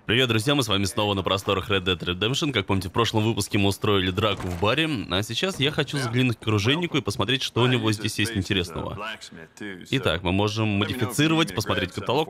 Привет, друзья, мы с вами снова на просторах Red Dead Redemption. Как помните, в прошлом выпуске мы устроили драку в баре, а сейчас я хочу заглянуть к оружейнику и посмотреть, что у него здесь есть интересного. Итак, мы можем модифицировать, посмотреть каталог.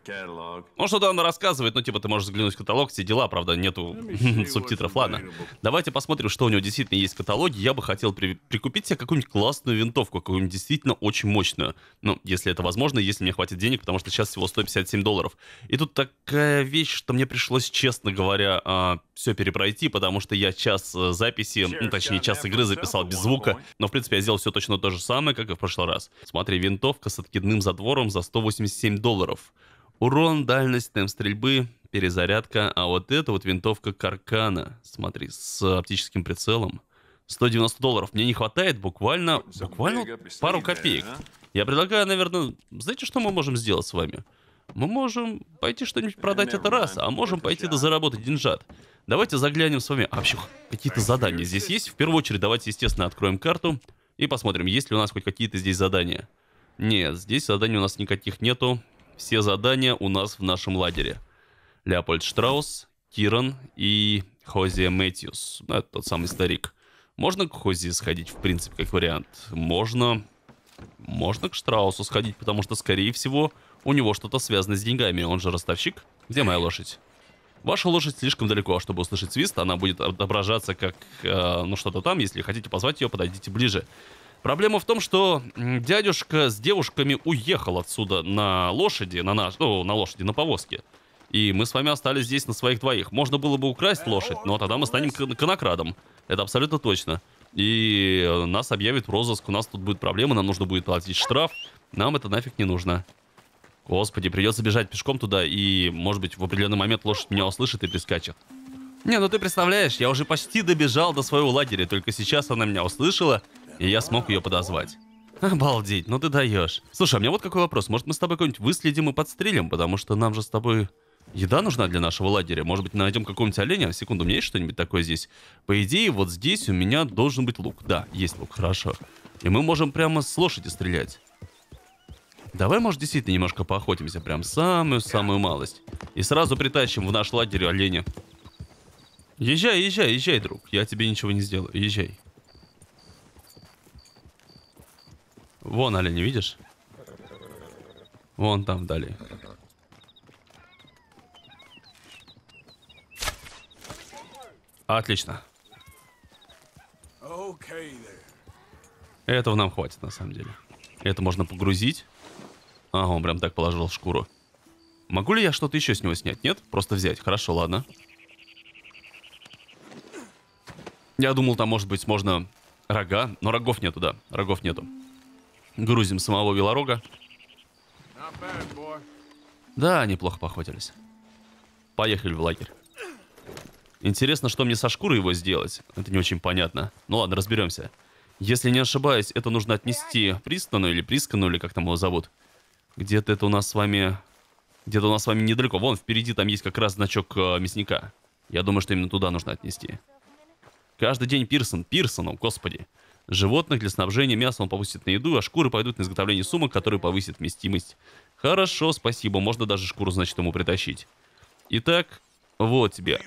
Он что-то он рассказывает, ну типа ты можешь заглянуть в каталог, все дела, правда, нету субтитров, ладно. Давайте посмотрим, что у него действительно есть в каталоге. Я бы хотел прикупить себе какую-нибудь классную винтовку, какую-нибудь действительно очень мощную. Ну, если это возможно, если мне хватит денег, потому что сейчас всего $157. И тут такая вещь, что мне пришлось, честно говоря, все перепройти, потому что я час записи, ну, точнее, час игры записал без звука. Но, в принципе, я сделал все точно то же самое, как и в прошлый раз. Смотри, винтовка с откидным затвором за $187. Урон, дальность, темп стрельбы, перезарядка. А вот это вот винтовка Каркана, смотри, с оптическим прицелом. $190. Мне не хватает буквально пару копеек. Я предлагаю, наверное, знаете, что мы можем сделать с вами? Мы можем пойти что-нибудь продать, это раз, а можем пойти заработать деньжат. Давайте заглянем с вами. А вообще, какие-то задания здесь есть? В первую очередь, давайте, естественно, откроем карту и посмотрим, есть ли у нас хоть какие-то здесь задания. Нет, здесь заданий у нас никаких нету. Все задания у нас в нашем лагере. Леопольд Штраус, Киран и Хозия Мэтьюс. Это тот самый старик. Можно к Хози сходить, в принципе, как вариант? Можно к Штраусу сходить, потому что, скорее всего, у него что-то связано с деньгами. Он же ростовщик. Где моя лошадь? Ваша лошадь слишком далеко, чтобы услышать свист. Она будет отображаться как, ну, что-то там. Если хотите позвать ее, подойдите ближе. Проблема в том, что дядюшка с девушками уехал отсюда на лошади, на лошади, на повозке. И мы с вами остались здесь на своих двоих. Можно было бы украсть лошадь, но тогда мы станем конокрадом. Это абсолютно точно. И нас объявят в розыск, у нас тут будет проблема, нам нужно будет платить штраф. Нам это нафиг не нужно. Господи, придется бежать пешком туда, и, может быть, в определенный момент лошадь меня услышит и прискачет. Не, ну ты представляешь, я уже почти добежал до своего лагеря, только сейчас она меня услышала, и я смог ее подозвать. Обалдеть, ну ты даешь. Слушай, а у меня вот какой вопрос, может мы с тобой кого-нибудь выследим и подстрелим, потому что нам же с тобой еда нужна для нашего лагеря. Может быть, найдем какого-нибудь оленя? Секунду, у меня есть что-нибудь такое здесь? По идее, вот здесь у меня должен быть лук. Да, есть лук, хорошо. И мы можем прямо с лошади стрелять. Давай, может, действительно немножко поохотимся, прям самую-самую малость. И сразу притащим в наш лагерь оленя. Езжай, езжай, езжай, друг. Я тебе ничего не сделаю, езжай. Вон олень, видишь? Вон там далее. Отлично. Этого нам хватит, на самом деле. Это можно погрузить. Ага, он прям так положил шкуру. Могу ли я что-то еще с него снять? Нет? Просто взять. Хорошо, ладно. Я думал, там, может быть, можно рога. Но рогов нету, да. Рогов нету. Грузим самого велорога. Да, неплохо поохотились. Поехали в лагерь. Интересно, что мне со шкурой его сделать. Это не очень понятно. Ну ладно, разберемся. Если не ошибаюсь, это нужно отнести Пристану или Прискану, или как там его зовут. Где-то это у нас с вами... Где-то у нас с вами недалеко. Вон, впереди там есть как раз значок мясника. Я думаю, что именно туда нужно отнести. Каждый день Пирсону, господи. Животных для снабжения мясом он повысит на еду, а шкуры пойдут на изготовление сумок, которые повысят вместимость. Хорошо, спасибо. Можно даже шкуру, значит, ему притащить. Итак, вот тебе.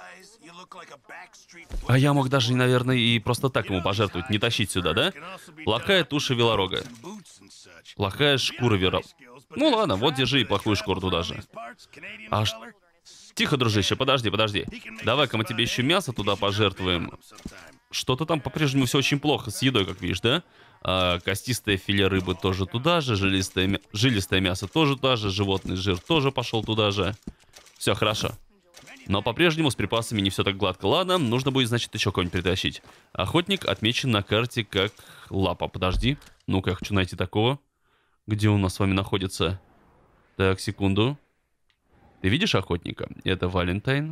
А я мог даже, наверное, и просто так ему пожертвовать, не тащить сюда, да? Плохая туша велорога. Плохая шкура велорога. Ну ладно, вот держи и плохую шкуру туда же. Тихо, дружище, подожди. Давай-ка мы тебе еще мясо туда пожертвуем. Что-то там по-прежнему все очень плохо с едой, как видишь, да? Костистое филе рыбы тоже туда же, жилистое мясо тоже туда же, животный жир тоже пошел туда же. Все хорошо. Но по-прежнему с припасами не все так гладко. Ладно, нужно будет, значит, еще кого-нибудь притащить. Охотник отмечен на карте как лапа. Подожди. Ну-ка, я хочу найти такого. Где он у нас с вами находится? Так, секунду. Ты видишь охотника? Это Валентайн.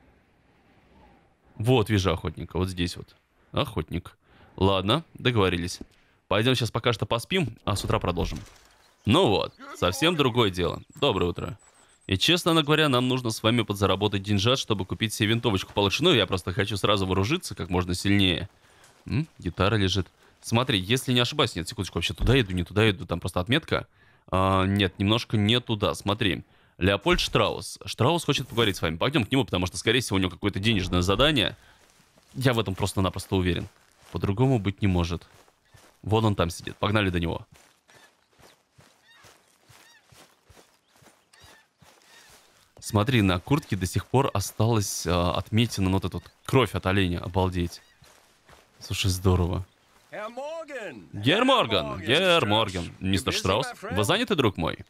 Вот, вижу охотника. Вот здесь вот. Охотник. Ладно, договорились. Пойдем сейчас пока что поспим, а с утра продолжим. Ну вот, совсем другое дело. Доброе утро. И, честно говоря, нам нужно с вами подзаработать деньжат, чтобы купить себе винтовочку получше. Ну, я просто хочу сразу вооружиться как можно сильнее. Гитара лежит. Смотри, если не ошибаюсь... Нет, секундочку, вообще туда иду, не туда иду. Там просто отметка. Нет, немножко не туда. Смотри. Леопольд Штраус. Штраус хочет поговорить с вами. Пойдем к нему, потому что, скорее всего, у него какое-то денежное задание. Я в этом просто-напросто уверен. По-другому быть не может. Вон он там сидит. Погнали до него. Смотри, на куртке до сих пор осталась отметина, вот эта вот кровь от оленя. Обалдеть. Слушай, здорово. Герр Морган! Герр Морган! Мистер Штраус, вы заняты, друг мой?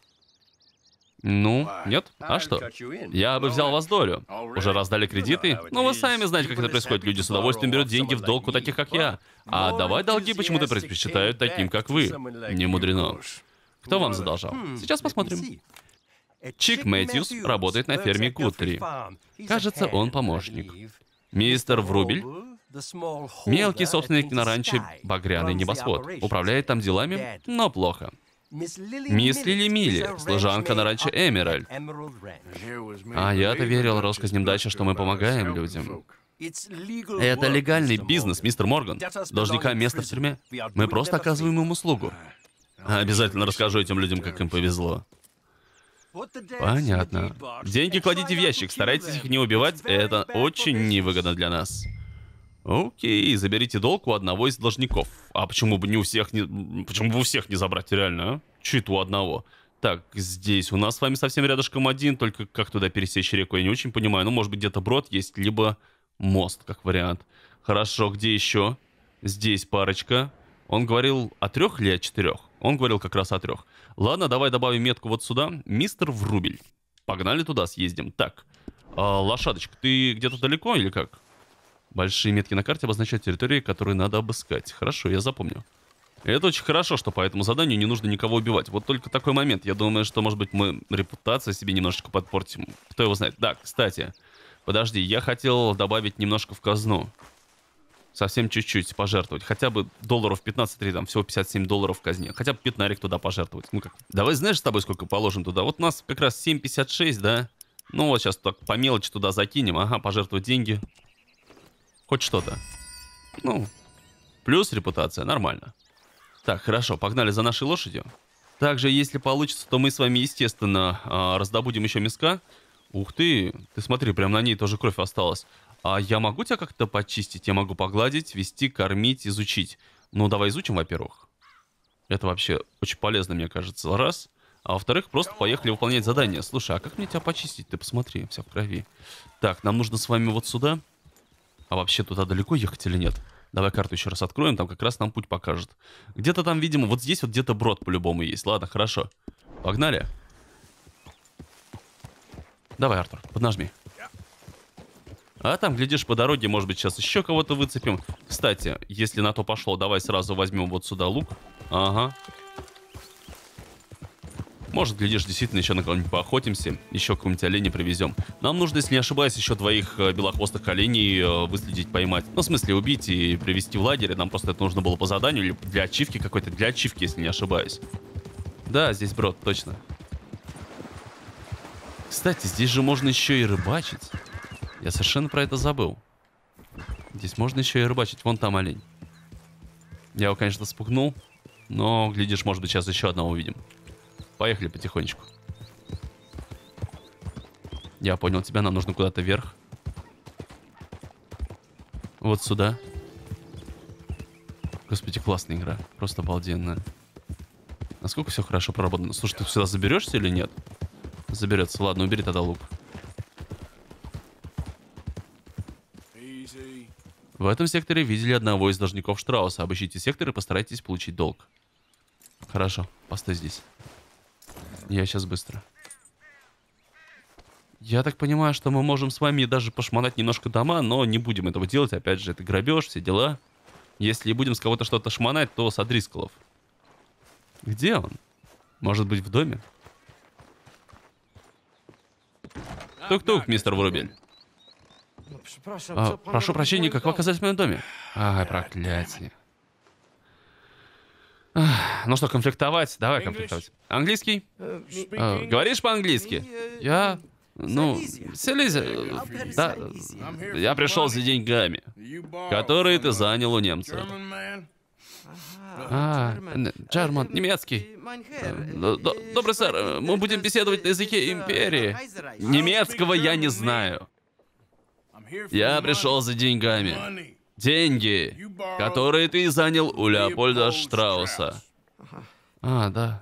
Ну, нет? А что? Я бы взял вас долю. Уже раздали кредиты? Ну, вы сами знаете, как это происходит. Люди с удовольствием берут деньги в долг у таких, как я. А давать долги почему-то предпочитают таким, как вы. Не мудрено. Кто вам задолжал? Сейчас посмотрим. Чик Мэтьюс работает на ферме Гудтри. Кажется, он помощник. Мистер Врубель, мелкий собственник на ранче «Багряный небосвод». Управляет там делами, но плохо. Мисс Лили Милли, служанка на ранче Эмеральд. А я-то верил россказням дачи, что мы помогаем людям. Это легальный бизнес, мистер Морган. Должника место в тюрьме. Мы просто оказываем им услугу. Обязательно расскажу этим людям, как им повезло. Понятно. Деньги кладите в ящик, старайтесь их не убивать, это очень невыгодно для нас. Окей, заберите долг у одного из должников. А почему бы не у всех не... Почему бы у всех не забрать, реально, а? Чуть у одного. Так, здесь у нас с вами совсем рядышком один, только как туда пересечь реку, я не очень понимаю. Ну, может быть, где-то брод есть, либо мост, как вариант. Хорошо, где еще? Здесь парочка. Он говорил о 3 или о 4? Он говорил как раз о 3. Ладно, давай добавим метку вот сюда. Мистер Врубель. Погнали туда, съездим. Так, лошадочка, ты где-то далеко или как? Большие метки на карте обозначают территории, которые надо обыскать. Хорошо, я запомню. Это очень хорошо, что по этому заданию не нужно никого убивать. Вот только такой момент. Я думаю, что, может быть, мы репутацию себе немножечко подпортим. Кто его знает. Да, кстати, подожди, я хотел добавить немножко в казну. Совсем чуть-чуть пожертвовать. Хотя бы долларов 15, или там всего $57 в казне. Хотя бы 15 туда пожертвовать. Ну как? Давай, знаешь, с тобой сколько положим туда? Вот у нас как раз 7,56, да? Ну вот сейчас так по мелочи туда закинем. Ага, пожертвовать деньги. Хоть что-то. Ну, плюс репутация, нормально. Так, хорошо, погнали за нашей лошадью. Также, если получится, то мы с вами, естественно, раздобудем еще миска. Ух ты, ты смотри, прям на ней тоже кровь осталась. А я могу тебя как-то почистить? Я могу погладить, вести, кормить, изучить. Ну, давай изучим, во-первых. Это вообще очень полезно, мне кажется, раз. А во-вторых, просто поехали выполнять задание. Слушай, а как мне тебя почистить? Ты посмотри, вся в крови. Так, нам нужно с вами вот сюда. А вообще туда далеко ехать или нет? Давай карту еще раз откроем, там как раз нам путь покажет. Где-то там, видимо, вот здесь вот где-то брод по-любому есть. Ладно, хорошо. Погнали. Давай, Артур, поднажми. А там, глядишь, по дороге, может быть, сейчас еще кого-то выцепим. Кстати, если на то пошло, давай сразу возьмем вот сюда лук. Ага. Может, глядишь, действительно еще на кого-нибудь поохотимся. Еще какого-нибудь оленя привезем. Нам нужно, если не ошибаюсь, еще 2 белохвостых оленей выследить, поймать. Ну, в смысле, убить и привезти в лагерь. Нам просто это нужно было по заданию или для ачивки какой-то. Для ачивки, если не ошибаюсь. Да, здесь брод, точно. Кстати, здесь же можно еще и рыбачить. Я совершенно про это забыл. Здесь можно еще и рыбачить. Вон там олень. Я его, конечно, спугнул. Но, глядишь, может быть, сейчас еще одного увидим. Поехали потихонечку. Я понял тебя, нам нужно куда-то вверх. Вот сюда. Господи, классная игра. Просто обалденная. Насколько все хорошо проработано. Слушай, ты сюда заберешься или нет? Заберется. Ладно, убери тогда лук. В этом секторе видели одного из должников Штрауса. Обыщите сектор и постарайтесь получить долг. Хорошо, постой здесь. Я сейчас быстро. Я так понимаю, что мы можем с вами даже пошмонать немножко дома, но не будем этого делать. Опять же, это грабеж, все дела. Если будем с кого-то что-то шмонать, то с О'Дрисколлов. Где он? Может быть, в доме? Тук-тук, мистер Врубель. Прошу прощения, как вы оказались в моем доме? Ай, проклятие. Ну что, конфликтовать? Давай конфликтовать. Английский? Говоришь по-английски? Я... Ну, селись... Да, я пришел за деньгами, которые ты занял у немца. Джерман, немецкий. Добрый сэр, мы будем беседовать на языке империи. Немецкого я не знаю. Я пришел за деньгами. Деньги, которые ты занял у Леопольда Штрауса. Да.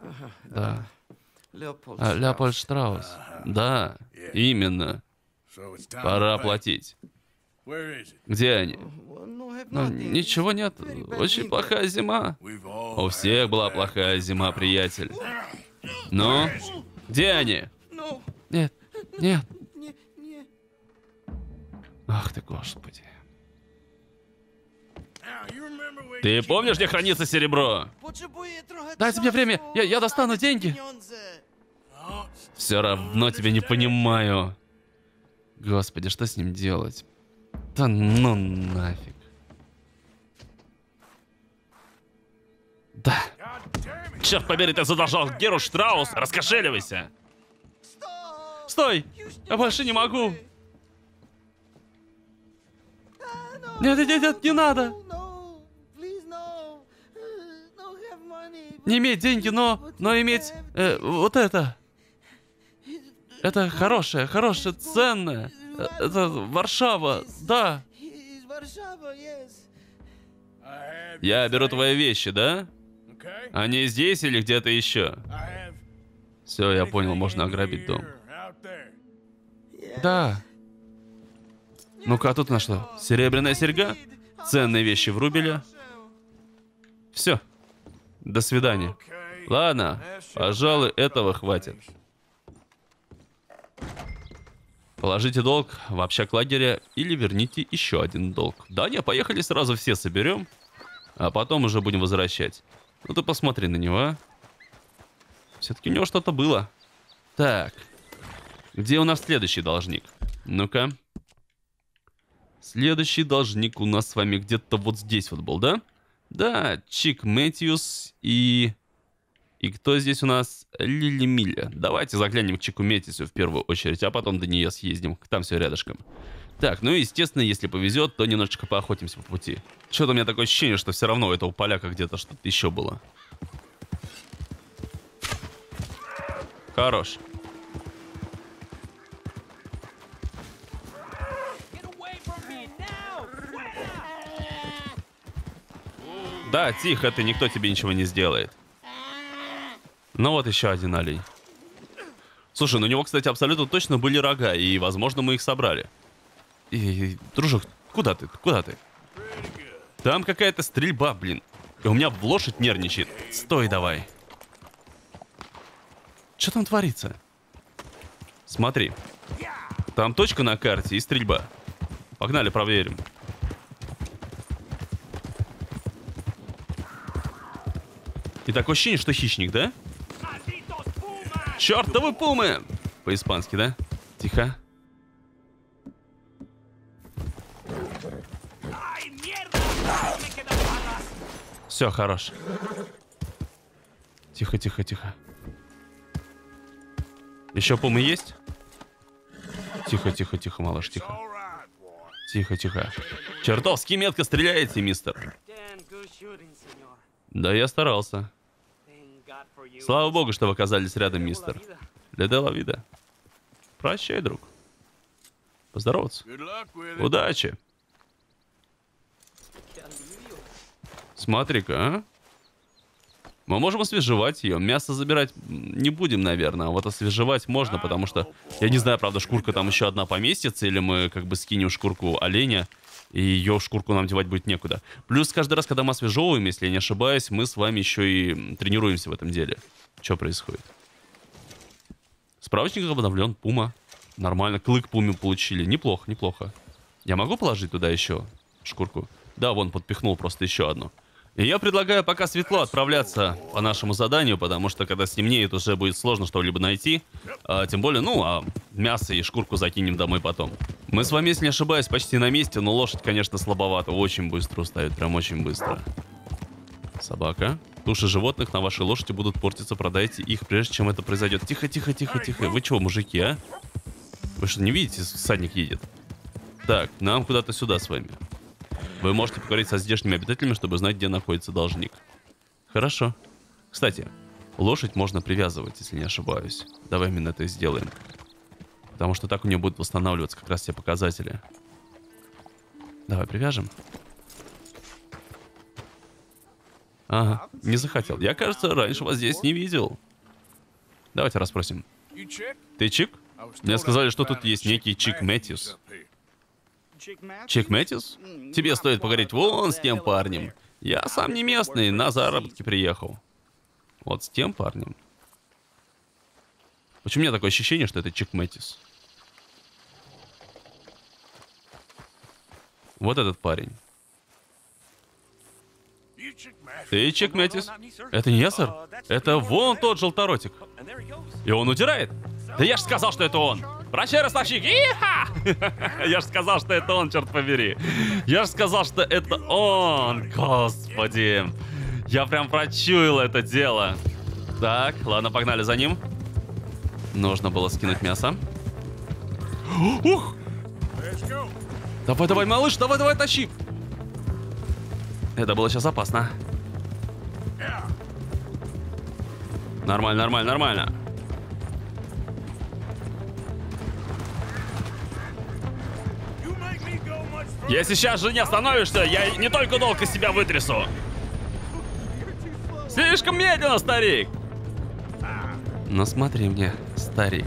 Леопольд Штраус. Да, именно. Пора платить. Где они? Ничего нет. Очень плохая зима. У всех была плохая зима, приятель. Ну, где они? Нет. Ах ты, Господи. Ты помнишь, где хранится серебро? Дайте мне время, я достану деньги. Все равно тебя не понимаю. Господи, что с ним делать? Да ну нафиг. Да. Черт побери, ты задолжал Геру Штраус. Раскошеливайся. Стой! Я больше не могу. Нет, не надо. Не иметь деньги, но иметь вот это. Это хорошее, ценное. Это Варшава, да. Я беру твои вещи, да? Они здесь или где-то еще? Все, я понял, можно ограбить дом. Да. Ну-ка, а тут на что? Серебряная серьга? Ценные вещи в рубеле. Все. До свидания. Ладно, пожалуй, этого хватит. Положите долг в общак лагеря или верните еще один долг. Да, не, поехали сразу все соберем, а потом уже будем возвращать. Ну ты посмотри на него, а. Все-таки у него что-то было. Так. Где у нас следующий должник? Ну-ка. Следующий должник у нас с вами где-то вот здесь вот был, да? Да, Чик Мэтьюс и... И кто здесь у нас? Лили Миля. Давайте заглянем к Чику Мэтьюсу в первую очередь, а потом до нее съездим. Там все рядышком. Так, ну и естественно, если повезет, то немножечко поохотимся по пути. Что-то у меня такое ощущение, что все равно у этого поляка где-то что-то еще было. Хорош. Да, тихо ты, никто тебе ничего не сделает. Ну вот еще один олень. Слушай, ну у него, кстати, абсолютно точно были рога, и, возможно, мы их собрали. Дружок, куда ты? Там какая-то стрельба, блин. И у меня лошадь нервничает. Стой давай. Что там творится? Смотри. Там точка на карте и стрельба. Погнали, проверим. И такое ощущение, что хищник, да? Чёртовы пумы! По-испански, да? Тихо. Все, хорош. Тихо. Еще пумы есть? Тихо, малыш, тихо. Тихо. Чертовски метко стреляете, мистер. Да, я старался. Слава богу, что вы оказались рядом, мистер. Леделла вида. Прощай, друг. Поздороваться. Удачи. Смотри-ка, а? Мы можем освежевать ее. Мясо забирать не будем, наверное. А вот освежевать можно, потому что... Я не знаю, правда, шкурка там еще одна поместится, или мы как бы скинем шкурку оленя, и ее шкурку нам девать будет некуда. Плюс каждый раз, когда мы освежевываем, если я не ошибаюсь, мы с вами еще и тренируемся в этом деле. Что происходит? Справочник обновлен. Пума. Нормально. Клык пуме получили. Неплохо. Я могу положить туда еще шкурку? Да, вон, подпихнул просто еще одну. И я предлагаю пока светло отправляться по нашему заданию, потому что когда стемнеет, уже будет сложно что-либо найти. Тем более, мясо и шкурку закинем домой потом. Мы с вами, если не ошибаюсь, почти на месте, но лошадь, конечно, слабовато. Очень быстро устает, прям очень быстро. Собака. Туши животных на вашей лошади будут портиться, продайте их, прежде чем это произойдет. Тихо. Вы чего, мужики, а? Вы что, не видите, всадник едет? Так, нам куда-то сюда с вами. Вы можете поговорить со здешними обитателями, чтобы знать, где находится должник. Хорошо. Кстати, лошадь можно привязывать, если не ошибаюсь. Давай именно это и сделаем. Потому что так у нее будут восстанавливаться как раз все показатели. Давай привяжем. Ага, не захотел. Я, кажется, раньше вас здесь не видел. Давайте расспросим. Ты Чик? Мне сказали, что тут есть некий Чик Мэтьюс. Чик Мэтьюс? Тебе стоит поговорить вон с тем парнем. Я сам не местный, на заработки приехал. Вот с тем парнем. Почему у меня такое ощущение, что это Чик Мэтьюс? Вот этот парень. Ты Чик Мэтьюс? Это не я, сэр. Это вон тот желторотик. И он удирает. Да я ж сказал, что это он. Прощай, ростовщик. Иха! Я ж сказал, что это он, черт побери. Я ж сказал, что это он. Господи. Я прям прочуял это дело. Так, ладно, погнали за ним. Нужно было скинуть мясо. Ух! Давай, давай, малыш, давай, давай, тащи. Это было сейчас опасно. Нормально, нормально, нормально. Если сейчас же не остановишься, я не только долг из себя вытрясу. Слишком медленно, старик. Но смотри мне, старик.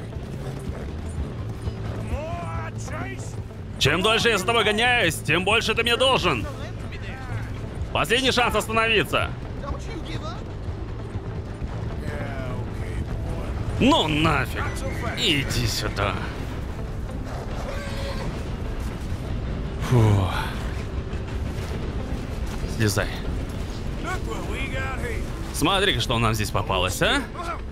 Чем дольше я за тобой гоняюсь, тем больше ты мне должен. Последний шанс остановиться. Ну нафиг. Иди сюда. Фу. Слезай. Смотри-ка, что нам здесь попалось, а?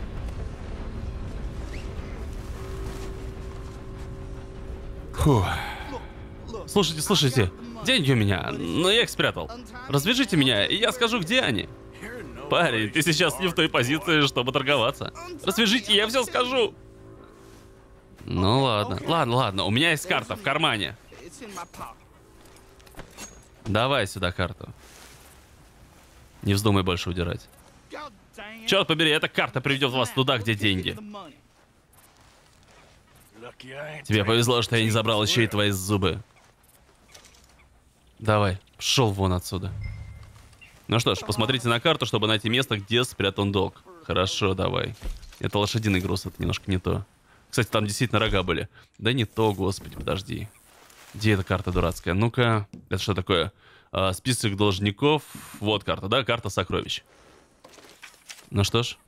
Фу. Слушайте, слушайте. Деньги у меня, но я их спрятал. Развяжите меня, и я скажу, где они. Парень, ты сейчас не в той позиции, чтобы торговаться. Развяжите, я все скажу. Ну ладно, ладно, ладно. У меня есть карта в кармане. Давай сюда карту. Не вздумай больше удирать. Черт побери, эта карта приведет вас туда, где деньги. Тебе повезло, что я не забрал еще и твои зубы. Давай, пошел вон отсюда. Ну что ж, посмотрите на карту, чтобы найти место, где спрятан долг. Хорошо, давай. Это лошадиный груз, это немножко не то. Кстати, там действительно рога были. Да не то, господи, подожди. Где эта карта дурацкая? Ну-ка, это что такое? Список должников. Вот карта, да? Карта сокровищ. Ну что ж.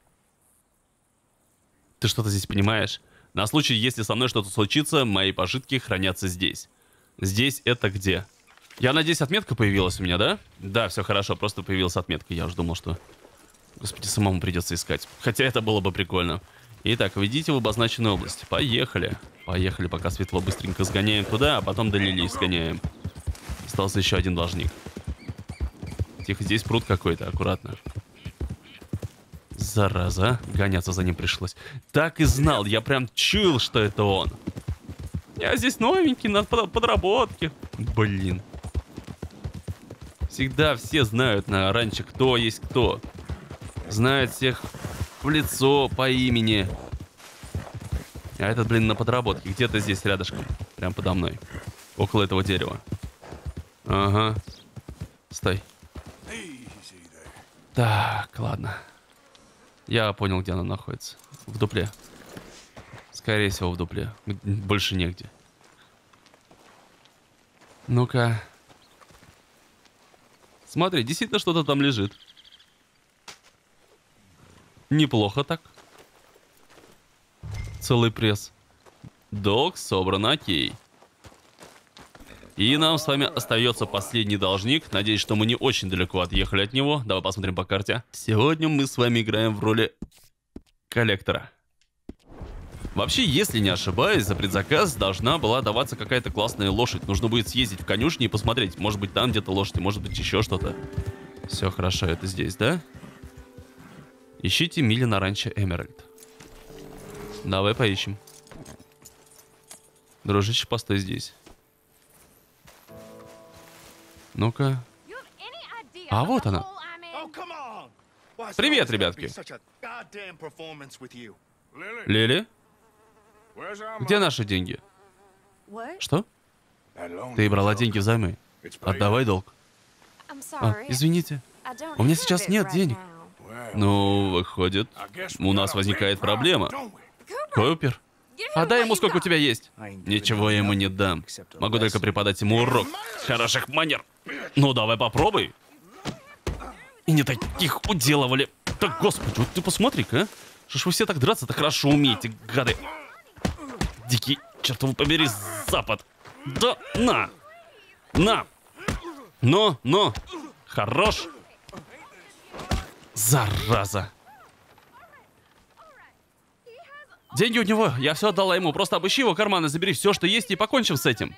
Ты что-то здесь понимаешь? На случай, если со мной что-то случится, мои пожитки хранятся здесь. Здесь это где? Я надеюсь, отметка появилась у меня, да? Да, все хорошо, просто появилась отметка. Я уже думал, что... Господи, самому придется искать. Хотя это было бы прикольно. Итак, введите в обозначенную область. Поехали. Поехали, пока светло, быстренько сгоняем туда, а потом до Лилии сгоняем. Остался еще один должник. Тихо, здесь пруд какой-то, аккуратно. Зараза, гоняться за ним пришлось. Так и знал, я прям чуял, что это он. Я здесь новенький, на подработке. Блин. Всегда все знают на ранче, кто есть кто. Знают всех в лицо, по имени. А этот, блин, на подработке. Где-то здесь рядышком. Прям подо мной. Около этого дерева. Ага. Стой. Так, ладно. Я понял, где она находится. В дупле. Скорее всего, в дупле. Больше негде. Ну-ка. Смотри, действительно что-то там лежит. Неплохо так. Целый пресс. Долг собран, окей. И нам с вами остается последний должник. Надеюсь, что мы не очень далеко отъехали от него. Давай посмотрим по карте. Сегодня мы с вами играем в роли коллектора. Вообще, если не ошибаюсь, за предзаказ должна была даваться какая-то классная лошадь. Нужно будет съездить в конюшню и посмотреть. Может быть, там где-то лошадь, может быть, еще что-то. Все хорошо, это здесь, да? Ищите мили на ранчо Эмеральд. Давай поищем. Дружище, постой здесь. Ну-ка. А вот она. Привет, ребятки. Лили? Где наши деньги? Что? Ты брала деньги взаймы. Отдавай долг. Извините. У меня сейчас нет денег. Ну, выходит, у нас возникает проблема. Купер? Отдай ему, сколько у тебя есть. Ничего я ему не дам. Могу только преподать ему урок хороших манер. Ну, давай попробуй. И не таких уделывали. Так, господи, вот ты посмотри-ка, а. Что ж вы все так драться-то хорошо умеете, гады. Дикий, чертову побери, запад. Да, на. На. Но. Хорош. Зараза. Деньги у него, я все отдала ему. Просто обыщи его карманы, забери все, что есть, и покончим с этим.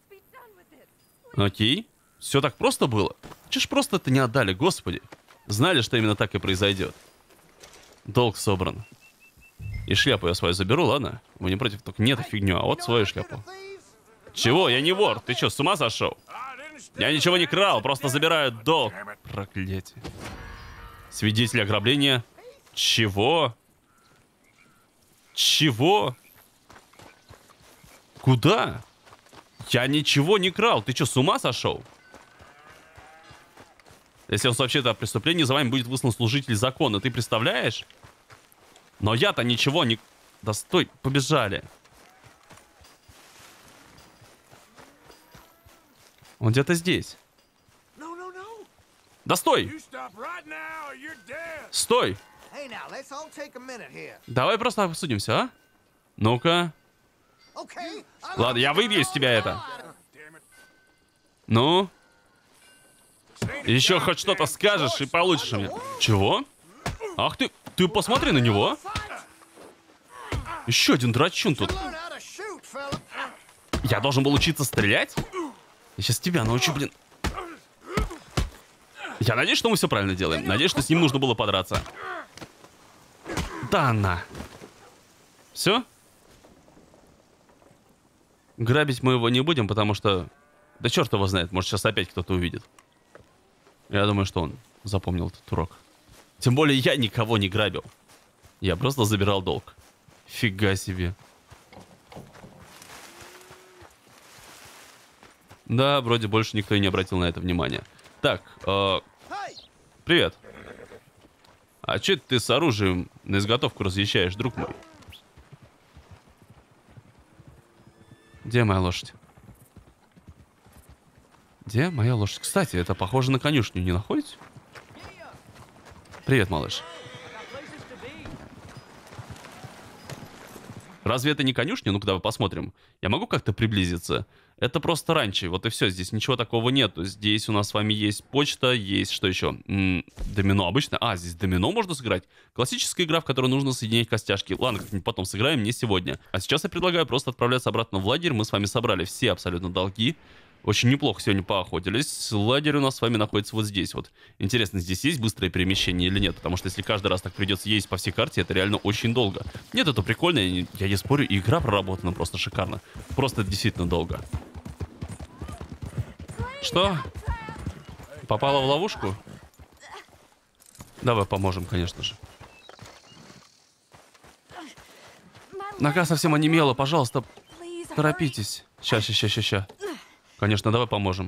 Окей. Все так просто было? Чё ж просто-то не отдали, господи. Знали, что именно так и произойдет. Долг собран. И шляпу я свою заберу, ладно? Вы не против, только не эту фигню, а вот свою шляпу. Чего? Я не вор. Ты что, с ума сошел? Я ничего не крал, просто забираю долг. Проклятие. Свидетель ограбления. Чего? Чего? Куда? Я ничего не крал. Ты что, с ума сошел? Если он сообщит о преступлении, за вами будет выслан служитель закона. Ты представляешь? Но я-то ничего не... Да стой, побежали. Он где-то здесь. Да стой! Стой! Давай просто обсудимся, а? Ну-ка. Ладно, я выбью из тебя это. Ну? Еще хоть что-то скажешь и получишь у меня. Чего? Ах ты, ты посмотри на него. Еще один драчун тут. Я должен был учиться стрелять? Я сейчас тебя научу, блин. Я надеюсь, что мы все правильно делаем. Надеюсь, что с ним нужно было подраться. Да на. Все? Грабить мы его не будем, потому что... Да черт его знает, может сейчас опять кто-то увидит. Я думаю, что он запомнил этот урок. Тем более я никого не грабил. Я просто забирал долг. Фига себе. Да, вроде больше никто и не обратил на это внимания. Так, привет. А че ты с оружием на изготовку разъезжаешь, друг мой? Где моя лошадь? Где моя лошадь? Кстати, это похоже на конюшню, не находите? Привет, малыш. Разве это не конюшня? Ну-ка, давай посмотрим. Я могу как-то приблизиться? Это просто ранчо, вот и все. Здесь ничего такого нету. Здесь у нас с вами есть почта, есть что еще? Домино обычно. А, здесь домино можно сыграть. Классическая игра, в которой нужно соединять костяшки. Ладно, как-нибудь потом сыграем, не сегодня. А сейчас я предлагаю просто отправляться обратно в лагерь. Мы с вами собрали все абсолютно долги. Очень неплохо сегодня поохотились. Лагерь у нас с вами находится вот здесь вот. Интересно, здесь есть быстрое перемещение или нет? Потому что если каждый раз так придется ездить по всей карте, это реально очень долго. Нет, это прикольно, я не спорю, и игра проработана просто шикарно. Просто это действительно долго. Что? Попала в ловушку? Давай поможем, конечно же. Нога совсем онемела, пожалуйста, торопитесь. Ща. Конечно, давай поможем.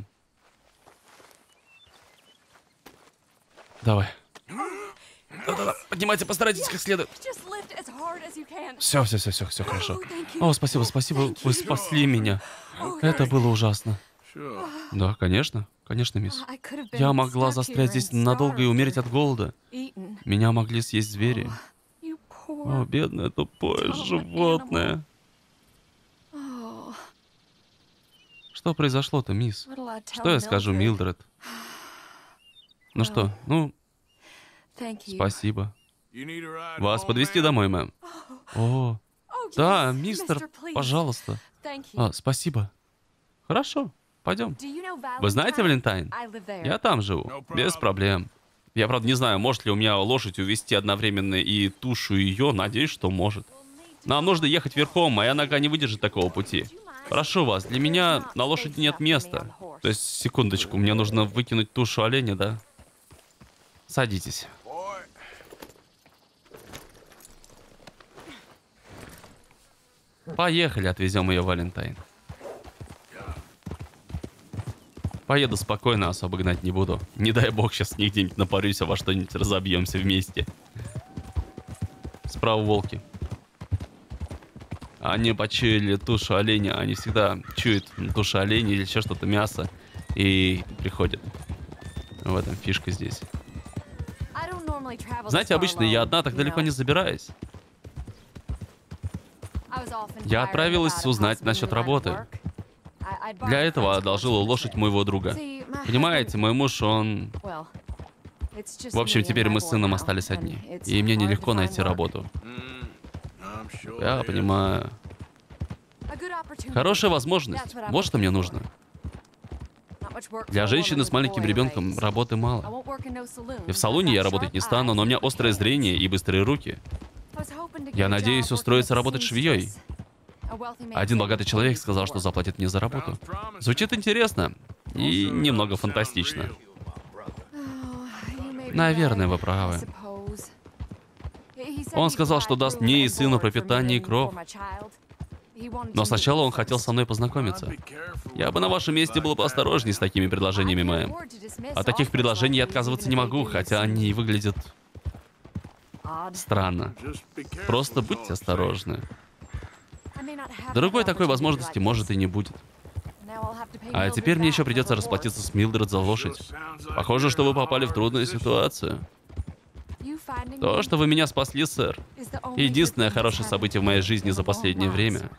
Давай. Да-да-да, поднимайте, постарайтесь как следует. Все, хорошо. О, спасибо, вы спасли меня. Это было ужасно. Да, конечно, мисс. Я могла застрять здесь надолго и умереть от голода. Меня могли съесть звери. О, бедное тупое животное. Что произошло-то, мисс? Что я скажу, Милдред? Ну что, спасибо. Вас подвезти домой, мэм? О, да, мистер, пожалуйста. Спасибо. Хорошо, пойдем. Вы знаете Валентайн? Я там живу, без проблем. Я, правда, не знаю, может ли у меня лошадь увезти одновременно и тушу, и ее. Надеюсь, что может. Нам нужно ехать верхом, моя нога не выдержит такого пути. Прошу вас, для меня на лошади нет места. То есть, секундочку, мне нужно выкинуть тушу оленя, да? Садитесь. Поехали, отвезем ее в Валентайн. Поеду спокойно, особо гнать не буду. Не дай бог, сейчас где-нибудь напарюсь, а во что-нибудь разобьемся вместе. Справа волки. Они почуяли тушу оленя, они всегда чуют тушу оленя или еще что-то, мясо, и приходят. В этом фишка здесь. Знаете, обычно я одна так далеко не забираюсь. Я отправилась узнать насчет работы. Для этого одолжила лошадь моего друга. Понимаете, мой муж, он... В общем, теперь мы с сыном остались одни. И мне нелегко найти работу. Я понимаю. Хорошая возможность. Вот что мне нужно. Для женщины с маленьким ребенком работы мало. И в салоне я работать не стану, но у меня острое зрение и быстрые руки. Я надеюсь устроиться работать швеей. Один богатый человек сказал, что заплатит мне за работу. Звучит интересно и немного фантастично. Наверное, вы правы. Он сказал, что даст мне и сыну пропитание и кров. Но сначала он хотел со мной познакомиться. Я бы на вашем месте был поосторожней с такими предложениями, мэм. От таких предложений я отказываться не могу, хотя они выглядят странно. Просто будьте осторожны. Другой такой возможности может и не будет. А теперь мне еще придется расплатиться с Милдред за лошадь. Похоже, что вы попали в трудную ситуацию. То, что вы меня спасли, сэр, единственное хорошее событие в моей жизни за последнее время.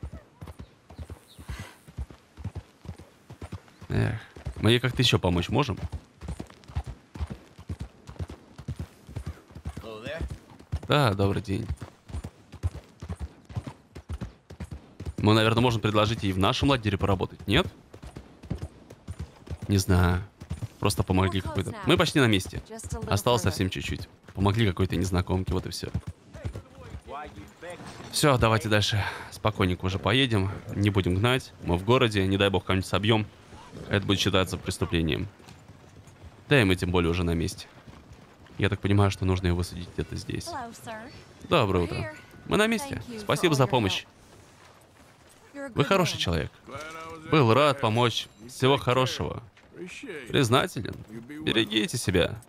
Эх, мы ей как-то еще помочь можем? Да, добрый день. Мы, наверное, можем предложить ей в нашем лагере поработать, нет? Не знаю. Просто помогли какой-то... Мы почти на месте. Осталось совсем чуть-чуть. Помогли какой-то незнакомке, вот и все. Все, давайте дальше. Спокойненько уже поедем. Не будем гнать. Мы в городе. Не дай бог кого-нибудь собьем. Это будет считаться преступлением. Да и мы тем более уже на месте. Я так понимаю, что нужно ее высадить где-то здесь. Доброе утро. Мы на месте. Спасибо за помощь. Вы хороший человек. Был рад помочь. Всего хорошего. Признателен. Берегите себя.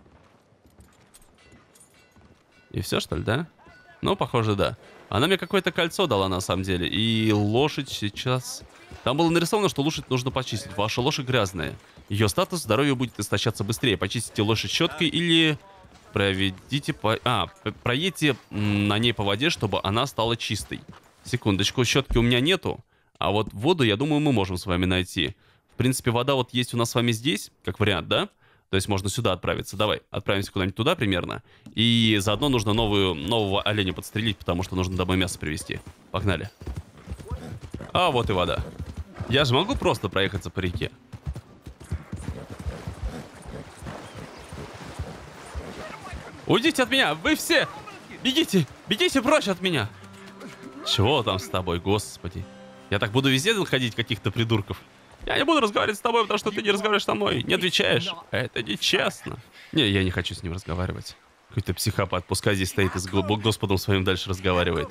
И все, что ли, да? Ну, похоже, да. Она мне какое-то кольцо дала, на самом деле. И лошадь сейчас... Там было нарисовано, что лошадь нужно почистить. Ваша лошадь грязная. Ее статус здоровья будет истощаться быстрее. Почистите лошадь щеткой или... Проведите по... проедьте на ней по воде, чтобы она стала чистой. Секундочку, щетки у меня нету. А вот воду, я думаю, мы можем с вами найти. В принципе, вода вот есть у нас с вами здесь, как вариант, да? То есть можно сюда отправиться. Давай, отправимся куда-нибудь туда примерно. И заодно нужно нового оленя подстрелить, потому что нужно домой мясо привезти. Погнали. А вот и вода. Я же могу просто проехаться по реке. Уйдите от меня! Вы все! Бегите! Бегите прочь от меня! Чего там с тобой, господи? Я так буду везде находить каких-то придурков. Я не буду разговаривать с тобой, потому что ты не разговариваешь со мной. Не отвечаешь. Это нечестно. Не, я не хочу с ним разговаривать. Какой-то психопат. Пускай здесь стоит и с Господом своим дальше разговаривает.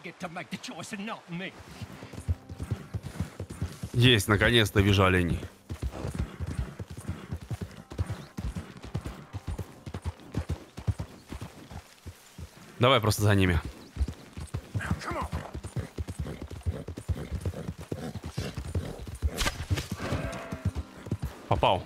Есть, наконец-то вижу оленей. Давай просто за ними. Попал.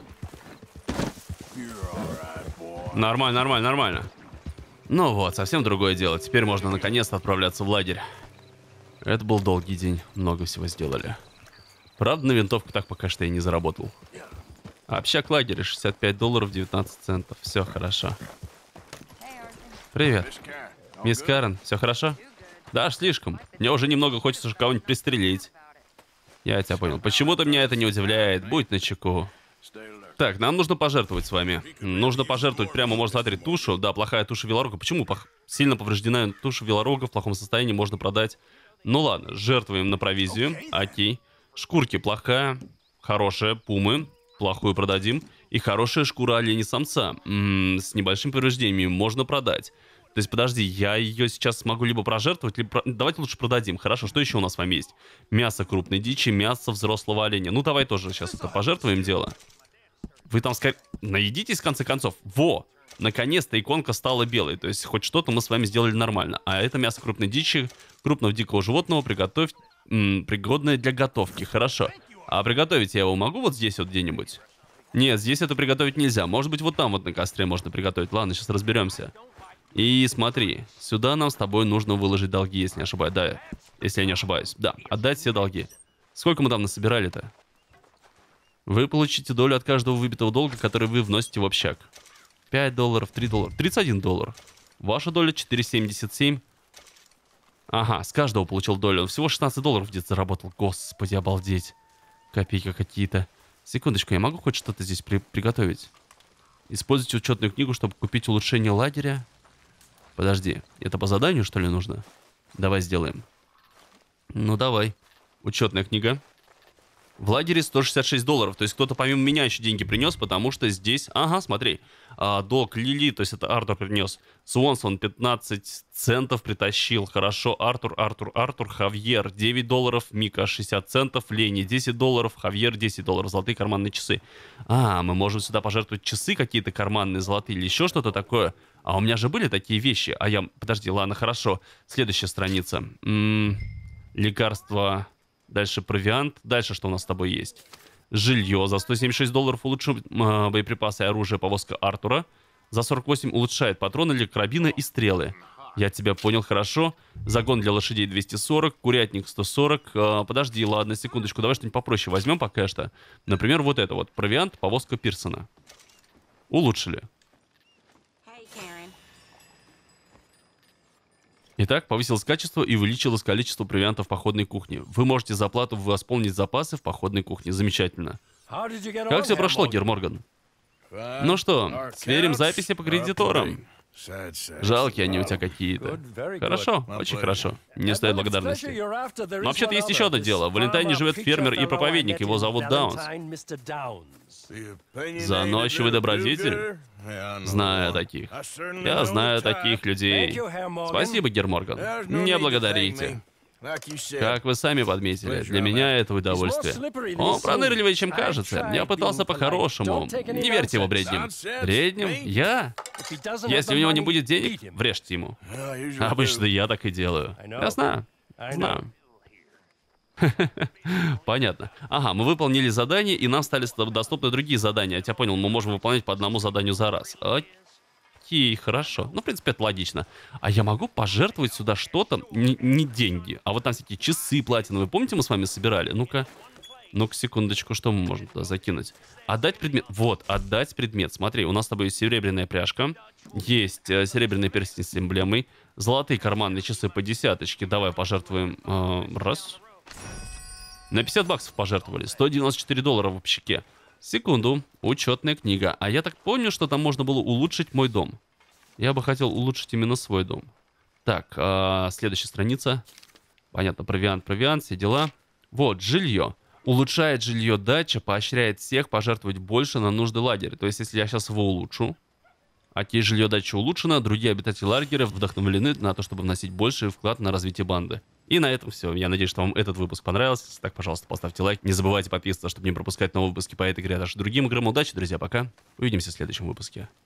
Нормально, нормально, нормально. Ну вот, совсем другое дело. Теперь можно наконец-то отправляться в лагерь. Это был долгий день. Много всего сделали. Правда, на винтовку так пока что и не заработал. Общак лагеря, $65, 19 центов. Все хорошо. Привет. Мисс Карен, все хорошо? Да, слишком. Мне уже немного хочется кого-нибудь пристрелить. Я тебя понял. Почему-то меня это не удивляет. Будь начеку. Так, нам нужно пожертвовать с вами. Нужно пожертвовать прямо, можно смотреть, тушу. Да, плохая туша велорога. Почему сильно поврежденная туша велорога в плохом состоянии можно продать? Ну ладно, жертвуем на провизию. Окей. Шкурки плохая, хорошая, пумы, плохую продадим. И хорошая шкура оленя-самца. С небольшими повреждениями можно продать. То есть, подожди, я ее сейчас смогу либо прожертвовать, либо... Давайте лучше продадим. Хорошо, что еще у нас с вами есть? Мясо крупной дичи, мясо взрослого оленя. Ну, давай тоже сейчас это пожертвуем дело. Вы там скорее... Наедитесь, в конце концов. Во! Наконец-то иконка стала белой. То есть, хоть что-то мы с вами сделали нормально. А это мясо крупной дичи, крупного дикого животного, приготовь... пригодное для готовки. Хорошо. А приготовить я его могу вот здесь вот где-нибудь? Нет, здесь это приготовить нельзя. Может быть, вот там вот на костре можно приготовить. Ладно, сейчас разберемся. И смотри, сюда нам с тобой нужно выложить долги, если не ошибаюсь. Да, если я не ошибаюсь. Да, отдать все долги. Сколько мы там насобирали-то? Вы получите долю от каждого выбитого долга, который вы вносите в общак. 5 долларов, 3 доллара, 31 доллар. Ваша доля 4,77. Ага, с каждого получил долю. Он всего 16 долларов где-то заработал. Господи, обалдеть. Копейки какие-то. Секундочку, я могу хоть что-то здесь приготовить? Используйте учетную книгу, чтобы купить улучшение лагеря. Подожди, это по заданию, что ли, нужно? Давай сделаем. Ну, давай. Учетная книга. В лагере 166 долларов. То есть кто-то помимо меня еще деньги принес, потому что здесь... Ага, смотри. Док, Лили, то есть это Артур принес. Суонсон 15 центов притащил. Хорошо. Артур, Хавьер 9 долларов. Мика 60 центов. Лени 10 долларов. Хавьер 10 долларов. Золотые карманные часы. Мы можем сюда пожертвовать часы какие-то карманные, золотые или еще что-то такое. А у меня же были такие вещи. Подожди, ладно, хорошо. Следующая страница. Лекарства... Дальше провиант. Дальше что у нас с тобой есть? Жилье за 176 долларов улучшит боеприпасы и оружие, повозка Артура. За 48 улучшает патроны для карабина и стрелы. Я тебя понял, хорошо. Загон для лошадей 240, курятник 140. Подожди, ладно, секундочку, давай что-нибудь попроще возьмем пока что. Например, вот это вот. Провиант, повозка Пирсона. Улучшили. Итак, повысилось качество и увеличилось количество провианта в походной кухне. Вы можете за плату восполнить запасы в походной кухне. Замечательно. Как все прошло, Гер Морган? Ну что, сверим записи по кредиторам. Жалкие они у тебя какие-то. Хорошо, очень хорошо. Не стоит благодарности. Но вообще-то есть еще одно дело. В Валентайне живет фермер и проповедник. Его зовут Даунс. Заносчивый добродетель? Знаю таких. Я знаю таких людей. Спасибо, Гер Морган. Не благодарите. Как вы сами подметили, для меня это удовольствие. Он пронырливее, чем кажется. Я пытался по-хорошему. Не верьте его бредням. Бредням? Я? Если у него не будет денег, врежьте ему. Обычно я так и делаю. Я знаю. Знаю. Понятно. Ага, мы выполнили задание, и нам стали доступны другие задания. Я тебя понял, мы можем выполнять по одному заданию за раз. Окей, хорошо. Ну, в принципе, это логично. А я могу пожертвовать сюда что-то, не деньги, а вот там всякие часы платиновые. Помните, мы с вами собирали? Ну-ка. Ну-ка, секундочку, что мы можем туда закинуть? Отдать предмет. Вот, отдать предмет. Смотри, у нас с тобой есть серебряная пряжка. Есть серебряный перстень с эмблемой. Золотые карманные часы по десяточке. Давай пожертвуем. Раз. На 50 баксов пожертвовали. 194 доллара в общаке. Секунду. Учетная книга. А я так помню, что там можно было улучшить мой дом. Я бы хотел улучшить именно свой дом. Так, следующая страница. Понятно, провиант, все дела. Вот, жилье. Улучшает жилье дача, поощряет всех пожертвовать больше на нужды лагеря. То есть, если я сейчас его улучшу, окей, жилье дача улучшено, другие обитатели лагеря вдохновлены на то, чтобы вносить больший вклад на развитие банды. И на этом все. Я надеюсь, что вам этот выпуск понравился. Если так, пожалуйста, поставьте лайк. Не забывайте подписываться, чтобы не пропускать новые выпуски по этой игре, а даже другим играм. Удачи, друзья, пока. Увидимся в следующем выпуске.